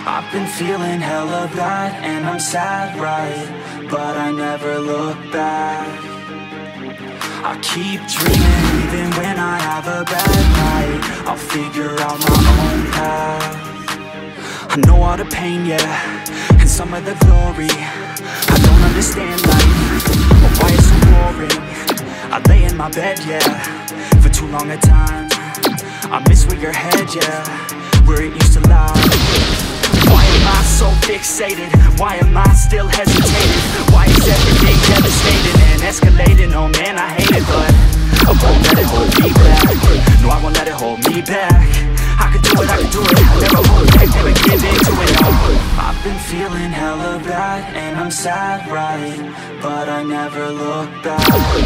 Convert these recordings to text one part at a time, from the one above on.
I've been feeling hella bad and I'm sad, right? But I never look back. I keep dreaming even when I have a bad night. I'll figure out my own path. I know all the pain, yeah, and some of the glory. I don't understand life, or why it's so boring. I lay in my bed, yeah, for too long a time. I miss where your head, yeah, where it used to lie. Why am I so fixated? Why am I still hesitating? Why is everything devastating and escalating? Oh man, I hate it, but I won't let it hold me back. No, I won't let it hold me back. I could do it, I could do it. I never hold back, never give in to it, no. I've been feeling hella bad and I'm sad, right? But I never look back.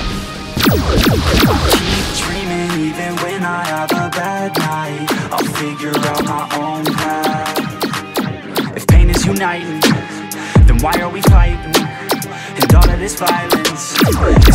I keep dreaming even when I have a bad night. I'll figure out my own path. If pain is uniting, then why are we fighting? And all of this violence